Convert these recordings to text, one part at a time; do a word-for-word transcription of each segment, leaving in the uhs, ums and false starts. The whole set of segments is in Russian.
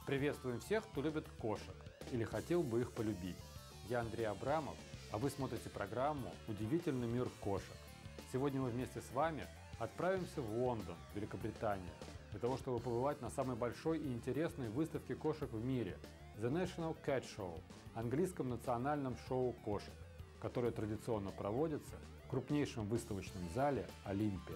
Приветствуем всех, кто любит кошек или хотел бы их полюбить. Я Андрей Абрамов, а вы смотрите программу «Удивительный мир кошек». Сегодня мы вместе с вами отправимся в Лондон, Великобритания, для того, чтобы побывать на самой большой и интересной выставке кошек в мире – The National Cat Show, английском национальном шоу кошек, которое традиционно проводится в крупнейшем выставочном зале «Олимпия».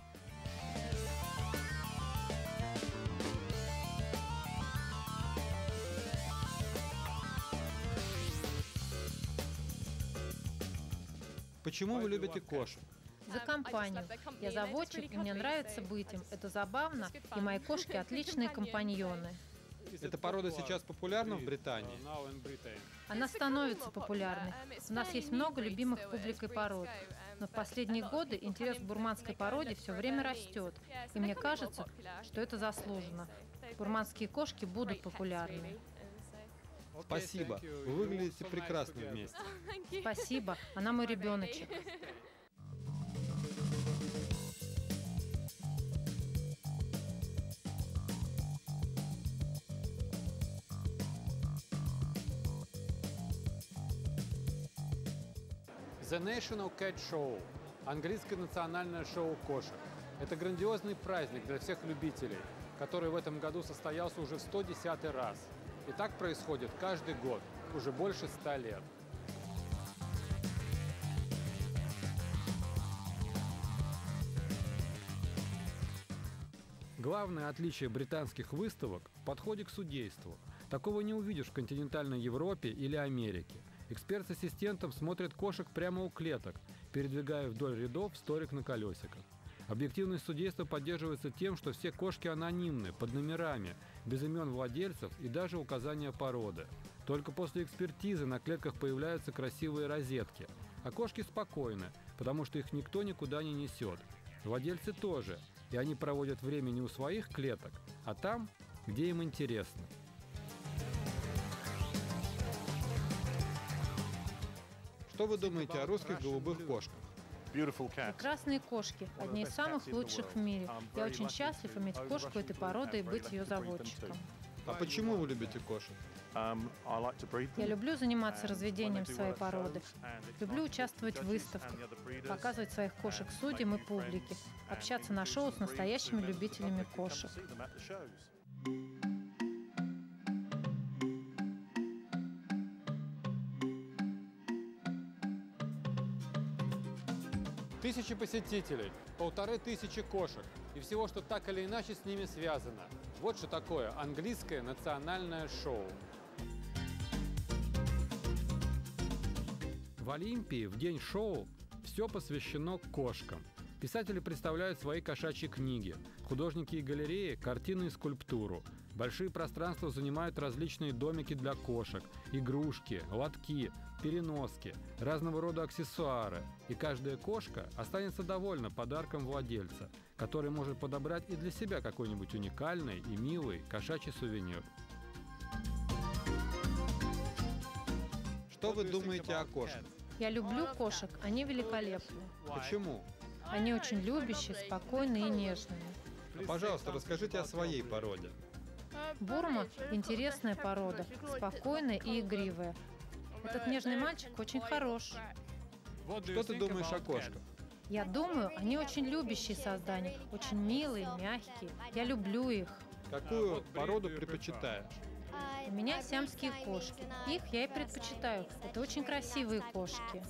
Почему вы любите кошек? За компанию. Я заводчик, и мне нравится быть им. Это забавно, и мои кошки отличные компаньоны. Эта порода сейчас популярна в Британии? Она становится популярной. У нас есть много любимых публикой пород. Но в последние годы интерес к бурманской породе все время растет. И мне кажется, что это заслуженно. Бурманские кошки будут популярны. Спасибо. Вы выглядите прекрасно вместе. Спасибо. Она мой ребеночек. The National Cat Show – английское национальное шоу кошек. Это грандиозный праздник для всех любителей, который в этом году состоялся уже в сто десятый раз. И так происходит каждый год, уже больше ста лет. Главное отличие британских выставок в подходе к судейству. Такого не увидишь в континентальной Европе или Америке. Эксперт с ассистентом смотрит кошек прямо у клеток, передвигая вдоль рядов столик на колесиках. Объективность судейства поддерживается тем, что все кошки анонимны, под номерами, без имен владельцев и даже указания породы. Только после экспертизы на клетках появляются красивые розетки. А кошки спокойны, потому что их никто никуда не несет. Владельцы тоже, и они проводят время не у своих клеток, а там, где им интересно. Что вы думаете о русских голубых кошках? Прекрасные кошки, одни из самых лучших в мире. Я очень счастлив иметь кошку этой породы и быть ее заводчиком. А почему вы любите кошек? Я люблю заниматься разведением своей породы. Люблю участвовать в выставках, показывать своих кошек судьям и публике, общаться на шоу с настоящими любителями кошек. Тысячи посетителей, полторы тысячи кошек и всего, что так или иначе с ними связано. Вот что такое английское национальное шоу. В Олимпии в день шоу все посвящено кошкам. Писатели представляют свои кошачьи книги, художники и галереи – картины и скульптуру. Большие пространства занимают различные домики для кошек, игрушки, лотки, переноски, разного рода аксессуары. И каждая кошка останется довольна подарком владельца, который может подобрать и для себя какой-нибудь уникальный и милый кошачий сувенир. Что вы думаете о кошках? Я люблю кошек, они великолепны. Почему? Они очень любящие, спокойные и нежные. А, пожалуйста, расскажите о своей породе. Бурма – интересная порода, спокойная и игривая. Этот нежный мальчик очень хорош. Что ты думаешь о кошках? Я думаю, они очень любящие создания, очень милые, мягкие. Я люблю их. Какую породу предпочитаешь? У меня сиамские кошки. Их я и предпочитаю. Это очень красивые кошки.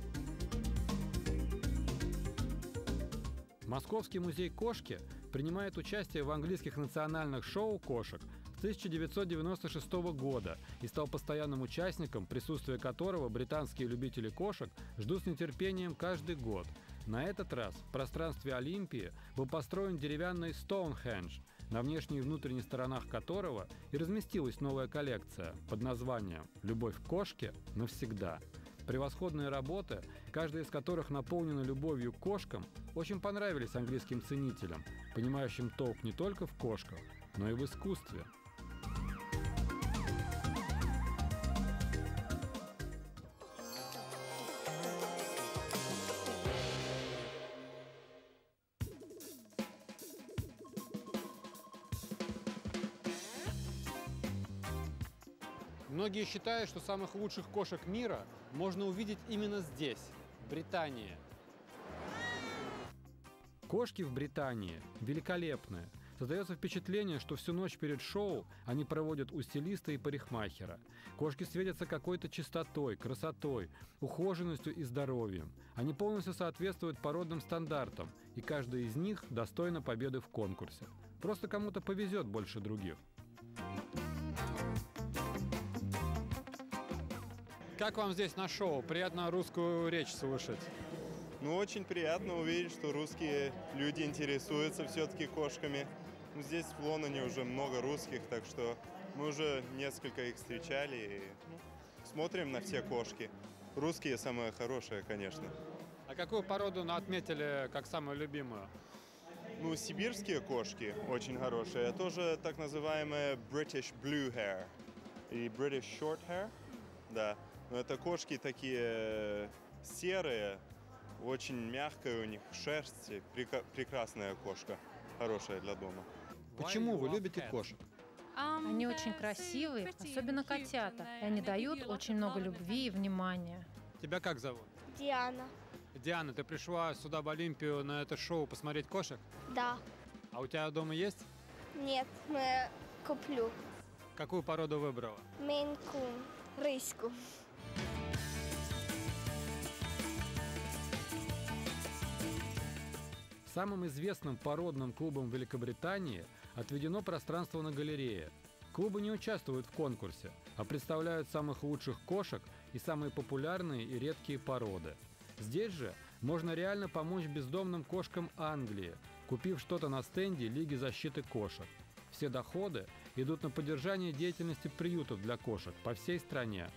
Московский музей кошки принимает участие в английских национальных шоу кошек с тысяча девятьсот девяносто шестого года и стал постоянным участником, присутствие которого британские любители кошек ждут с нетерпением каждый год. На этот раз в пространстве Олимпии был построен деревянный Стоунхендж, на внешней и внутренней сторонах которого и разместилась новая коллекция под названием «Любовь к кошке навсегда». Превосходные работы, каждая из которых наполнена любовью к кошкам, очень понравились английским ценителям, понимающим толк не только в кошках, но и в искусстве. Многие считают, что самых лучших кошек мира можно увидеть именно здесь, в Британии. Кошки в Британии великолепные. Создается впечатление, что всю ночь перед шоу они проводят у стилиста и парикмахера. Кошки светятся какой-то чистотой, красотой, ухоженностью и здоровьем. Они полностью соответствуют породным стандартам, и каждая из них достойна победы в конкурсе. Просто кому-то повезет больше других. Как вам здесь на шоу? Приятно русскую речь слышать. Ну, очень приятно увидеть, что русские люди интересуются все-таки кошками. Ну, здесь в Лондоне уже много русских, так что мы уже несколько их встречали и ну, смотрим на все кошки. Русские самые хорошие, конечно. А какую породу отметили как самую любимую? Ну, сибирские кошки очень хорошие. А тоже так называемые British Blue Hair и British Short Hair. Да, но это кошки такие серые, очень мягкая у них шерсть. Прека- прекрасная кошка, хорошая для дома. Почему вы любите кошек? Они очень красивые, особенно котята, и они дают очень много любви и внимания. Тебя как зовут? Диана. Диана, ты пришла сюда в Олимпию на это шоу посмотреть кошек? Да. А у тебя дома есть? Нет, мы куплю. Какую породу выбрала? Мейн-кун. Рыську. Самым известным породным клубом Великобритании отведено пространство на галерее. Клубы не участвуют в конкурсе, а представляют самых лучших кошек и самые популярные и редкие породы. Здесь же можно реально помочь бездомным кошкам Англии, купив что-то на стенде Лиги защиты кошек. Все доходы идут на поддержание деятельности приютов для кошек по всей стране.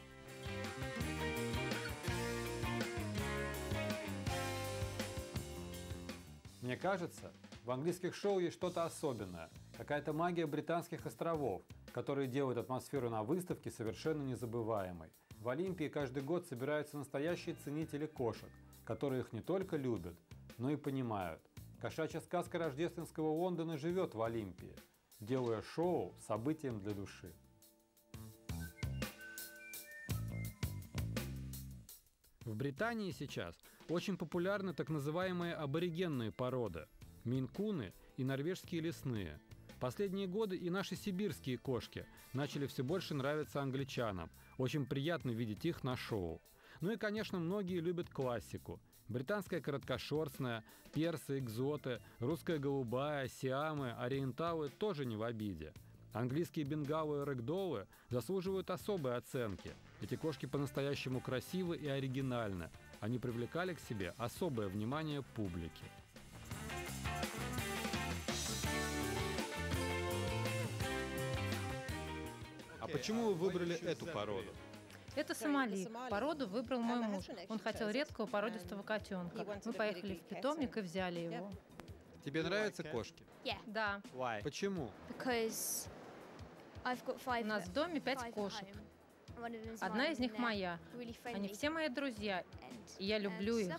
Мне кажется, в английских шоу есть что-то особенное, какая-то магия британских островов, которые делают атмосферу на выставке совершенно незабываемой. В Олимпии каждый год собираются настоящие ценители кошек, которые их не только любят, но и понимают. Кошачья сказка рождественского Лондона живет в Олимпии, делая шоу событием для души. В Британии сейчас очень популярны так называемые аборигенные породы – мейн-куны и норвежские лесные. Последние годы и наши сибирские кошки начали все больше нравиться англичанам. Очень приятно видеть их на шоу. Ну и, конечно, многие любят классику. Британская короткошерстная, персы, экзоты, русская голубая, сиамы, ориенталы тоже не в обиде. Английские бенгалы и рэгдоллы заслуживают особой оценки. Эти кошки по-настоящему красивы и оригинальны. Они привлекали к себе особое внимание публики. А почему вы выбрали эту породу? Это Сомали. Породу выбрал мой муж. Он хотел редкого породистого котенка. Мы поехали в питомник и взяли его. Тебе нравятся кошки? Да. Почему? У нас в доме пять кошек. Одна из них моя. Они все мои друзья, и я люблю их.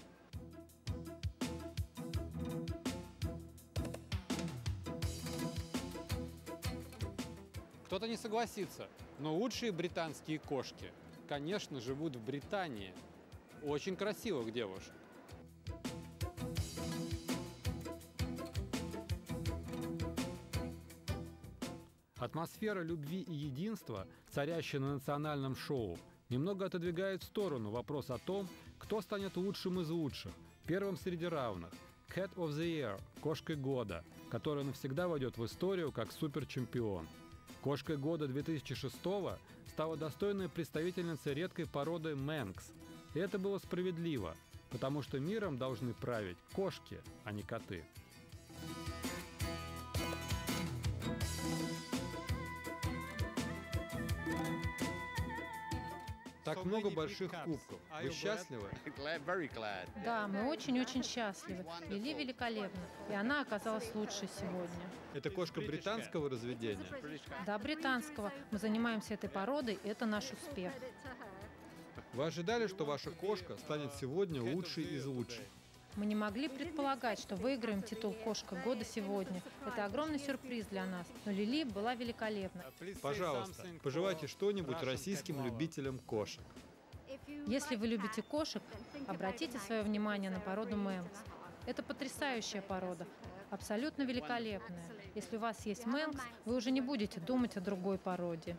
Кто-то не согласится, но лучшие британские кошки, конечно, живут в Британии. У очень красивых девушек. Атмосфера любви и единства, царящая на национальном шоу, немного отодвигает в сторону вопрос о том, кто станет лучшим из лучших, первым среди равных. Cat of the Year – кошкой года, которая навсегда войдет в историю как суперчемпион. Кошкой года две тысячи шестого стала достойная представительница редкой породы Мэнкс. И это было справедливо, потому что миром должны править кошки, а не коты. Так много больших кубков. Вы счастливы? Да, мы очень-очень счастливы. Лили великолепна, и она оказалась лучшей сегодня. Это кошка британского разведения? Да, британского. Мы занимаемся этой породой, и это наш успех. Вы ожидали, что ваша кошка станет сегодня лучшей из лучших? Мы не могли предполагать, что выиграем титул «Кошка года» сегодня. Это огромный сюрприз для нас, но Лили была великолепна. Пожалуйста, пожелайте что-нибудь российским любителям кошек. Если вы любите кошек, обратите свое внимание на породу Мэнкс. Это потрясающая порода, абсолютно великолепная. Если у вас есть Мэнкс, вы уже не будете думать о другой породе.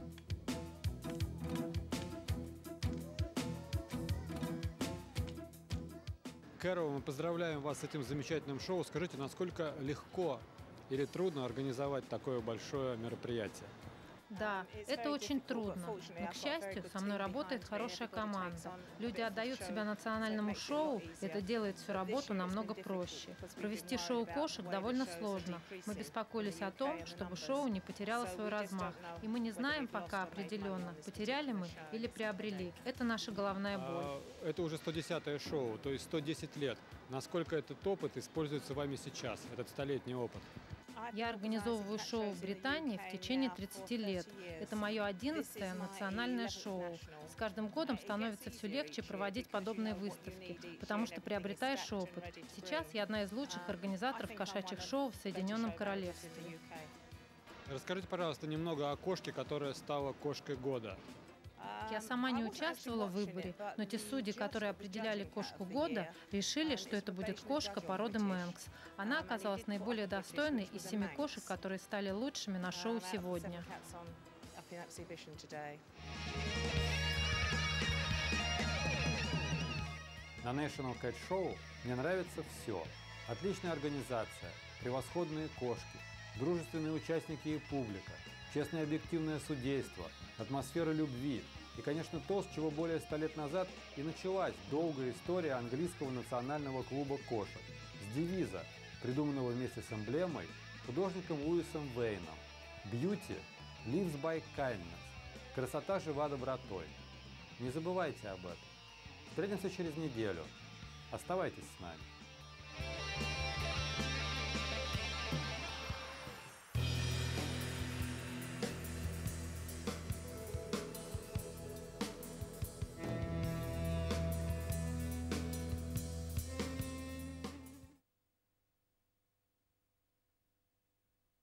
Кэрол, мы поздравляем вас с этим замечательным шоу. Скажите, насколько легко или трудно организовать такое большое мероприятие? Да, это очень трудно, но, к счастью, со мной работает хорошая команда. Люди отдают себя национальному шоу, и это делает всю работу намного проще. Провести шоу кошек довольно сложно. Мы беспокоились о том, чтобы шоу не потеряло свой размах, и мы не знаем пока определенно, потеряли мы или приобрели. Это наша головная боль. А, это уже сто десятое шоу, то есть сто десять лет. Насколько этот опыт используется вами сейчас, этот столетний опыт? Я организовываю шоу в Британии в течение тридцати лет. Это мое одиннадцатое национальное шоу. С каждым годом становится все легче проводить подобные выставки, потому что приобретаешь опыт. Сейчас я одна из лучших организаторов кошачьих шоу в Соединенном Королевстве. Расскажите, пожалуйста, немного о кошке, которая стала кошкой года. Я сама не участвовала в выборе, но те судьи, которые определяли кошку года, решили, что это будет кошка породы Мэнкс. Она оказалась наиболее достойной из семи кошек, которые стали лучшими на шоу сегодня. На National Cat Show мне нравится все. Отличная организация, превосходные кошки, дружественные участники и публика, честное объективное судейство, атмосфера любви и, конечно, то, с чего более ста лет назад и началась долгая история английского национального клуба кошек, с девиза, придуманного вместе с эмблемой художником Луисом Вейном. Beauty lives by kindness. Красота жива добротой. Не забывайте об этом. Встретимся через неделю. Оставайтесь с нами.